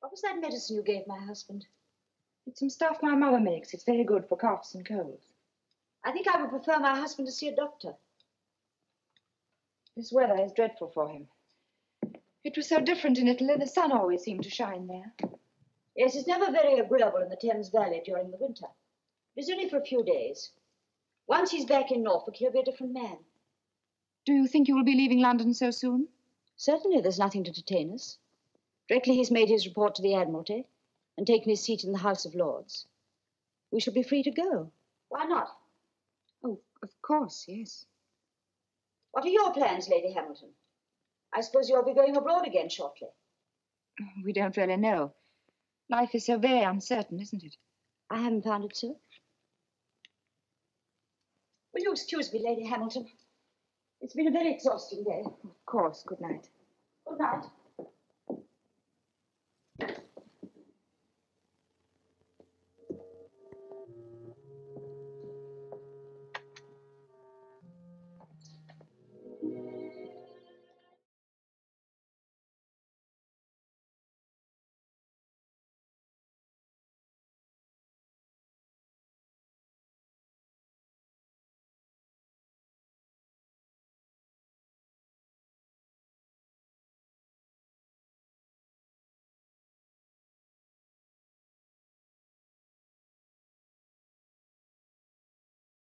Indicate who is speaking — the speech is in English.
Speaker 1: What was that medicine you gave my husband?
Speaker 2: It's some stuff my mother makes. It's very good for coughs and colds.
Speaker 1: I think I would prefer my husband to see a doctor.
Speaker 2: This weather is dreadful for him. It was so different in Italy. The sun always seemed to shine there.
Speaker 1: Yes, it's never very agreeable in the Thames Valley during the winter. It's only for a few days. Once he's back in Norfolk, he'll be a different man.
Speaker 2: Do you think you will be leaving London so soon?
Speaker 1: Certainly, there's nothing to detain us. Directly he's made his report to the Admiralty and taken his seat in the House of Lords, we shall be free to go. Why not?
Speaker 2: Oh, of course, yes.
Speaker 1: What are your plans, Lady Hamilton? I suppose you'll be going abroad again shortly.
Speaker 2: We don't really know. Life is so very uncertain, isn't it?
Speaker 1: I haven't found it so. Will you excuse me, Lady Hamilton? It's been a very exhausting day.
Speaker 2: Of course. Good night.
Speaker 1: Good night.